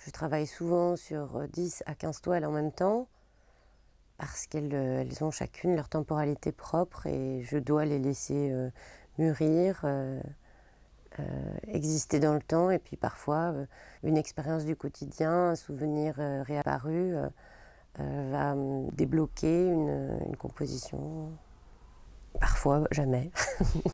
Je travaille souvent sur 10 à 15 toiles en même temps parce qu'elles ont chacune leur temporalité propre et je dois les laisser mûrir, exister dans le temps. Et puis parfois, une expérience du quotidien, un souvenir réapparu va me débloquer une composition. Parfois, jamais.